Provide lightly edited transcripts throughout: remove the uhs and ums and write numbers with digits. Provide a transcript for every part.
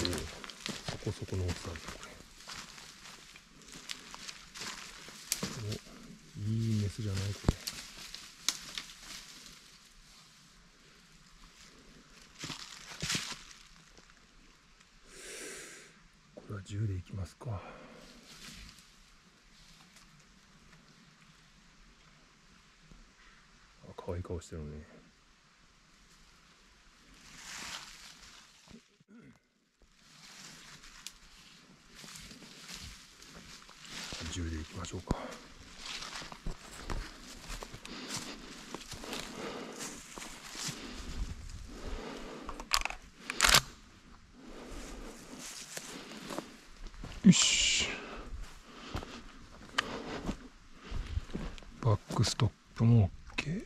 そこそこの大きさですこれ。いいメスじゃないこれ。これは10でいきますか。可愛い顔してるね。10でいきましょうか。よし。バックストップも OK。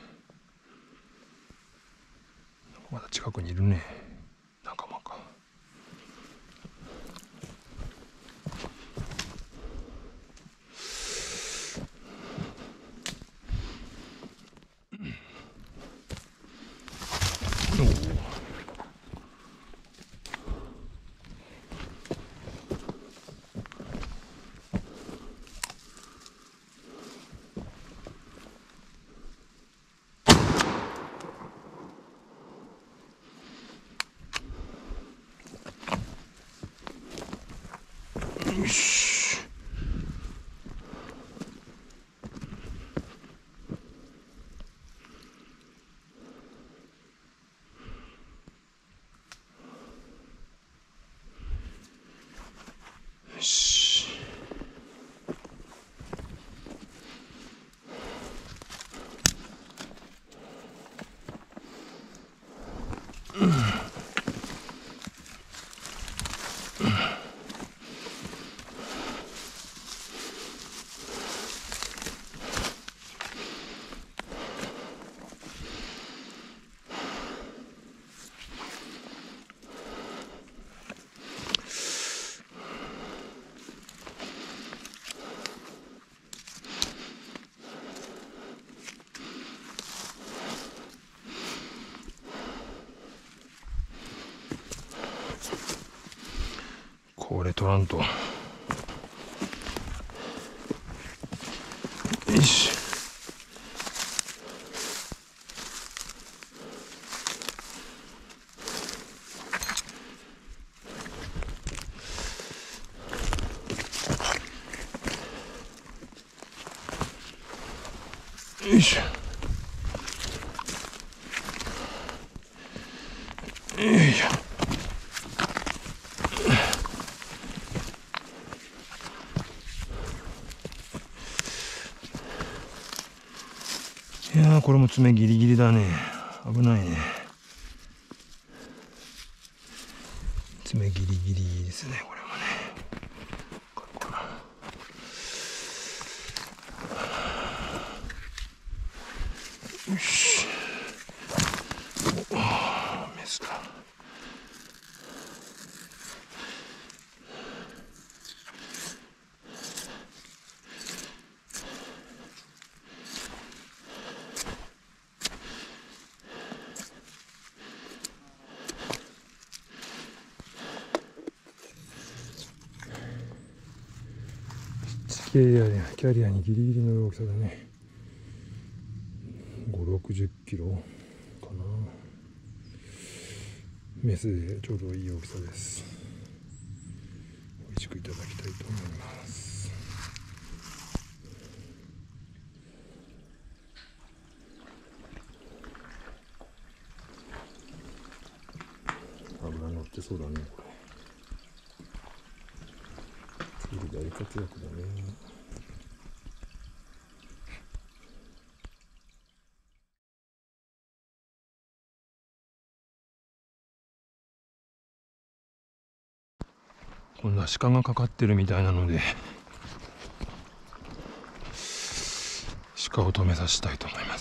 まだ近くにいるね。仲間か。よし。よし。これ取らんと。よし。よいしょ。よいしょ。いやー、これも爪ギリギリだね。危ないね。爪ギリギリですね、これもね。これかな。よし。お、メスだ。キャリアにギリギリの大きさだね。5、60キロかな。メスでちょうどいい大きさです。美味しくいただきたいと思います。脂乗ってそうだね、これ。次大活躍だね。今度は鹿がかかってるみたいなので、鹿を止めさせたいと思います。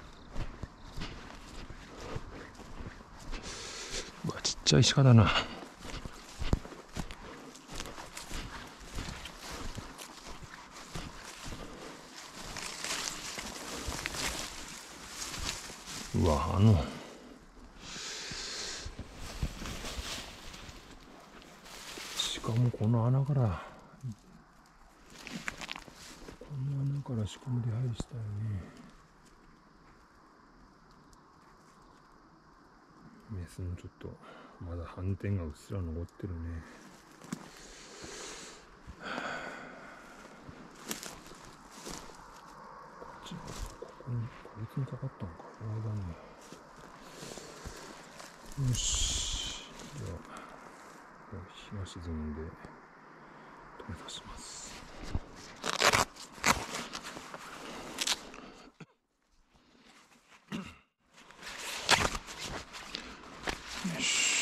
うわ、ちっちゃい鹿だな。 もうこの穴から仕込みで入りしたいね。メスもちょっとまだ斑点がうっすら残ってるね。こっちここにこいつにかかったのか。この間ね。よし、では日が沈んで止めさします。よし。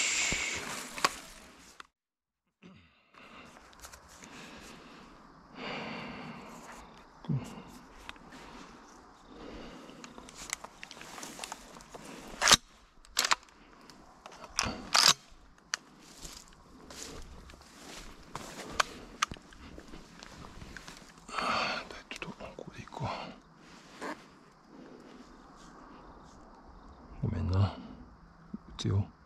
ごめんな、打つよ。